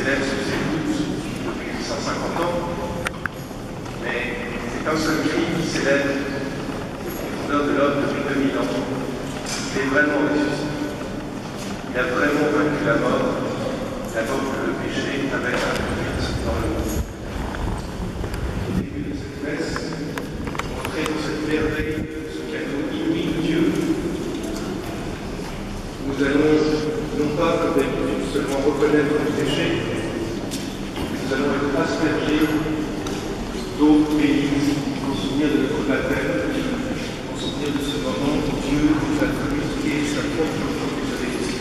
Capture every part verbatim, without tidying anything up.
célèbre ce que c'est depuis cent cinquante ans, mais c'est un seul cri qui célèbre le profondeur de l'homme depuis deux mille ans. Il est vraiment ressuscité. Il a vraiment vaincu la mort, la mort que le péché avait introduite dans le monde. Au début de cette messe, entrer dans cette merveille, ce cadeau inouï de Dieu, nous allons non pas comme d'habitude seulement reconnaître le péché, mais nous allons être aspergés d'eau bénite en souvenir de notre baptême, en souvenir de ce moment où Dieu nous a communiqué sa propre chose avec nous.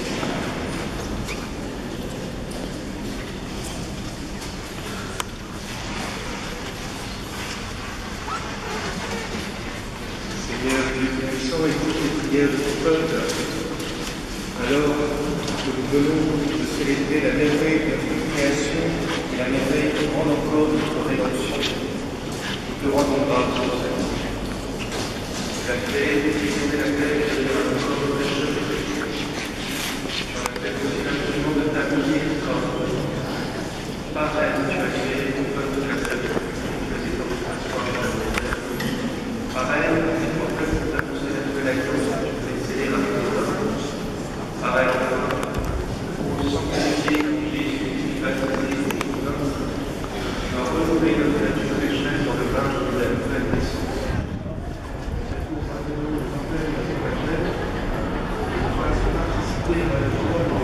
Seigneur Dieu puissant, écoute les prières de ton peuple, alors que nous venons de célébrer la merveille de notre création et la merveille qui rend encore notre rédemption. Nous te rendons grâce pour cette vie. La paix, c'est la paix qui est encore de pécheurs. Dans la paix aussi l'instrument de ta misère, par elle, tu as créé ton peuple de la salut, tu faisais ton transformation dans le désert. Par elle, c'est pour que tu as poussé la nouvelle alliance, tu fais sceller la rédemption. Par elle, au sang sanctifié comme Jésus qui va te donner pour nous, tu vas renouveler notre nature pécheresse dans le bain de la nouvelle naissance. Cette course à nous, le rappel de la paix, et nous fasse participer à la joie